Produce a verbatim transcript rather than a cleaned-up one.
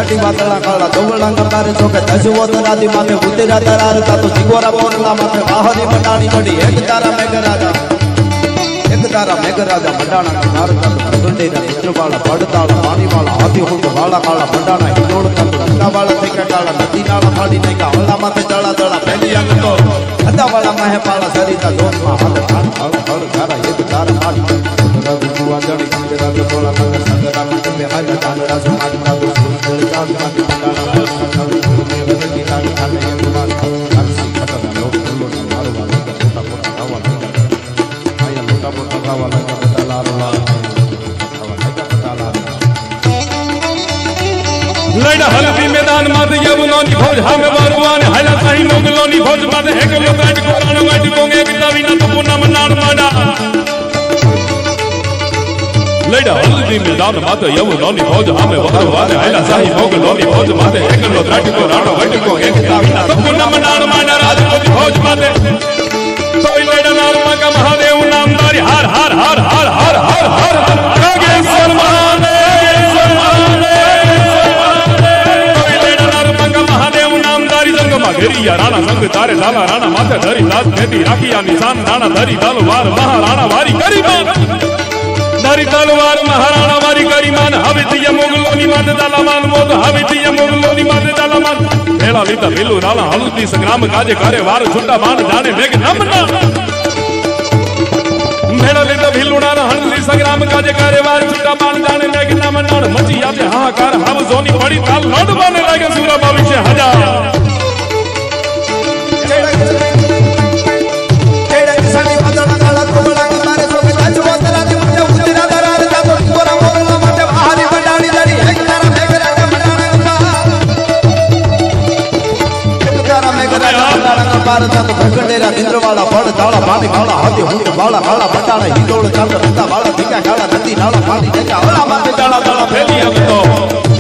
साटी वातला काला दोवला करतारे छोके दजवो तरादी माथे उतेरा दरार ता तो जिगोरा बोरला माथे बाहरी मंडाणी बड़ी एक तारा मेघराजा एक तारा मेघराजा मंडाणा नार ता तो गुंडे दा मित्र वाला पड़ताला पानी वाला हाथी हुंड वाला काला मंडाणा हिलोड़ ता तो रंगा वाला थेका काला नदी नाला फाड़ी नहीं का हल्ला माथे दड़ा दड़ा पहली अंग तो अदा वाला महे पाला सरिता दोस्त मा हाथ हाथ हड़ हड़ घरा एक तारा मारी रघु बुआ जड़ी कंगे राज बोला नगर संगरा में में हाय तांडा समाज का दो फूल चांद का मंडाणा संग में बदली तारी खाने ये गुमान हर सी खता लोग लोग मारो वाला छोटा मोटा गावा आया मोटा मोटा गावा लगा बदला रोला लड़ा हल्दी मैदान माते यमुनानी फौज हमें बारवान हला सही मोगलोनी फौज माते एक लोग गाड़ी को राणा गाड़ी कोंगे किताबी ना तो पुना मनाड़ माडा लड़ा हल्दी मैदान माते यमुनानी फौज हमें बारवान हला सही मोगलोनी फौज माते एक लोग गाड़ी को राणा गाड़ी कोंगे किताबी ना तो पुना मनाड़ माडा राजपूत फौज माते तो लड़ा नाम का महादेव नामदारी हार हार हार हार हार हार हार आगे सलमान घेरिया राणा संग तारे लाला राणा माथे धरी लात खेती राखिया निशान राणा धरी तलवार महाराणा वारी करीमान धरी तलवार महाराणा वारी करीमान हवितिया मोगलोनी माथे दलामान मोद हवितिया मोगलोनी माथे दलामान भेला लीता बिल्लू राणा हल्दी संग्राम काजे करे वार छुट्टा मान जाने मेघ नमना भेला लीता बिल्लू राणा हल्दी संग्राम काजे करे वार छुट्टा मान जाने मेघ नमना मची आजे हाहाकार हम जोनी पड़ी ताल लोड बने लगे सूरा भविष्य हजार भगंडेरा इंद्र वाला बड़ दाला पानी वाला हाथी हुंड वाला काला मंडाणा हिलोड़ चंद रंगा वाला दिखा काला नदी नाला पानी नहीं हला माथे डाला डाला फैली अब तो